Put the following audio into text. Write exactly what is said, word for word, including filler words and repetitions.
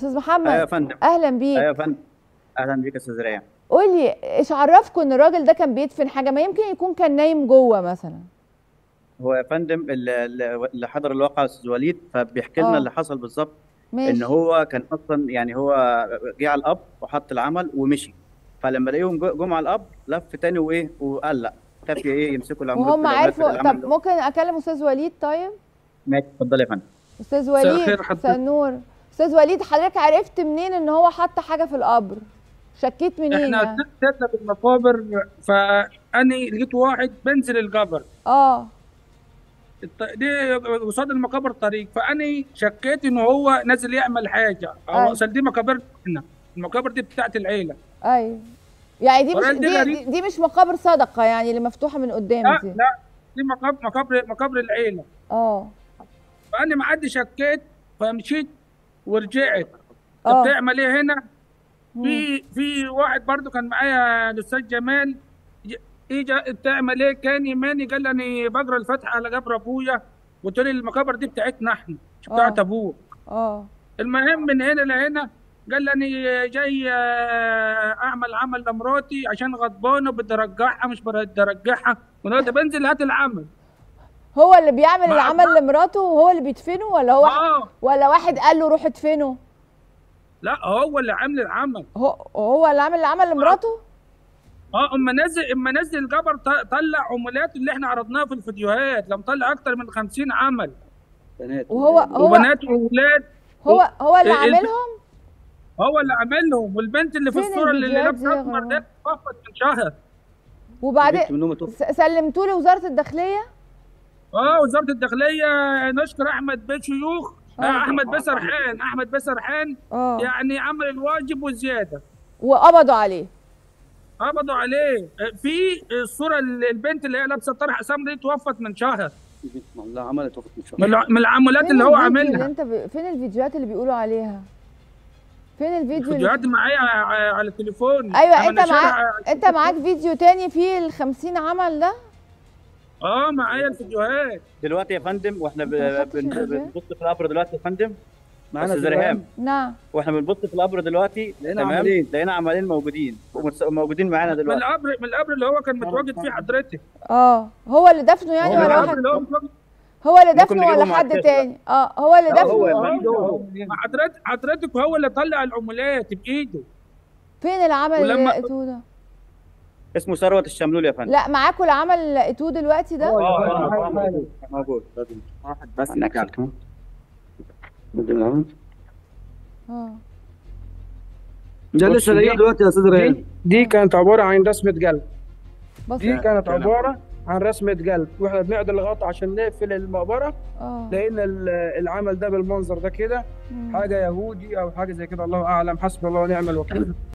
استاذ ايوه يا محمد، فندم. اهلا ايوه بيك. يا فندم. اهلا بيك يا استاذ ريان. قولي ايش عرفكم ان الراجل ده كان بيدفن حاجه؟ ما يمكن يكون كان نايم جوه مثلا. هو يا فندم اللي اللي حضر الواقعة استاذ وليد فبيحكي لنا اه، اللي حصل بالظبط. ان ماشي. هو كان اصلا يعني هو جه على القبر وحط العمل ومشي. فلما لقيهم جو- جم على القبر لف تاني وايه وقال لا خاف ايه يمسكوا العمود وهم العملات عرفوا؟ العمل طب اللي هو. ممكن اكلم استاذ وليد؟ طيب ماشي اتفضل يا فندم. استاذ مساء وليد، الخير مساء حضرتك. النور. استاذ وليد، حضرتك عرفت منين ان هو حط حاجه في القبر؟ شكيت منين احنا يعني؟ سيرنا بالمقابر، فاني لقيت واحد بنزل القبر. اه. الط- دي قصاد المقابر طريق، فاني شكيت ان هو نازل يعمل حاجه، او ايوه اصل دي مقابر احنا، المقابر دي بتاعت العيله. ايوه. يعني دي مش وقال دي دي غريب. دي دي مش مقابر صدقه يعني اللي مفتوحه من قدام لا دي؟ لا، دي مقابر مقابر مقابر العيله. اه فاني معدي شكيت، فمشيت ورجعت. طب اه. تعمل ايه هنا؟ مم. في في واحد برضو كان معايا الاستاذ جمال. ج- اجى تعمل ايه؟ كان يماني قال لي انا بقرا الفاتحه على قبر ابويا. قلت له المقابر دي بتاعتنا احنا، مش بتاعت اه ابوك. اه المهم من هنا لهنا قال لي انا جاي آه، اعمل عمل لمراتي عشان غضبانه بدي ارجعها، مش بدي ارجعها. وانا ده بنزل هات العمل هو اللي بيعمل مع العمل لمراته وهو اللي بيدفنه، ولا هو واحد، اه. ولا واحد قال له روح ادفنه؟ لا هو اللي عامل العمل. هو هو اللي عامل العمل لمراته؟ اه، اما نزل اما نزل الجبر ط- طلع عمولات اللي احنا عرضناها في الفيديوهات، لما طلع اكتر من خمسين عمل، بنات وهو وولاد. هو وبنات واولاد. و- هو هو اللي الب- عاملهم؟ هو اللي عاملهم. والبنت اللي في فين الصوره اللي, اللي الفيديوهات دي لابسه يا اسمر غرام؟ ده توفت من شهر. وبعدين البنت من نومه توفت. س- سلمتوه لوزارة الداخلية؟ اه، وزاره الداخليه. نشكر احمد بيه شيوخ، آه، اه احمد بيه سرحان احمد بيه سرحان. اه. يعني عمل الواجب وزياده. وقبضوا عليه؟ قبضوا عليه. آه، في الصوره اللي البنت اللي هي لابسه طرح سمر دي توفت من شهر، والله عملت توفت ان شاء من الله. الع- من العمولات فين اللي هو الفيديو اللي عاملها. انت ب... فين الفيديوهات اللي بيقولوا عليها؟ فين الفيديو اللي الفيديوهات معايا ع- على التليفون. ايوه أنا انت معاك، ناشرها على انت معاك فيديو تاني فيه الخمسين عمل ده؟ اه، معايا الفيديوهات. دلوقتي يا فندم واحنا ب- انت ما خدتش بن- الفيديوهات؟ بنبص في القبر دلوقتي يا فندم. معانا استاذ في الرهان. ريهام، نعم. واحنا بنبص في القبر دلوقتي لقينا تمام عملين. لقينا عمالين موجودين ومتس- وموجودين معانا من دلوقتي. القبر من القبر اللي هو كان متواجد فيه حضرتك. اه هو اللي دفنه يعني هو من ولا القبر واحد؟ اللي هو متواجد. هو اللي ممكن دفنه ولا نجيبهم على حد الشاشة تاني؟ اه هو اللي لا هو يا دفنه. فندم. هو مع حضرتك حضرتك هو اللي طلع العمولات بايده. فين العمل اللي ولما- لقيتوه ده؟ اسمه ثروة الشملول يا فندم. لا معاكوا العمل اللي لقيتوه دلوقتي ده؟ اه اه آه، موجود موجود. واحد بس نكسر كمان. اه. ده لسه لاقيه دلوقتي يا استاذ ريان. دي, دي كانت عباره عن رسمه قلب. بص. دي كانت عباره عن رسمه قلب، واحنا بنعدل الغطا عشان نقفل المقبره. اه. لقينا ال- العمل ده بالمنظر ده كده، مم. حاجه يهودي او حاجه زي كده، الله اعلم، حسبي الله ونعم الوكيل.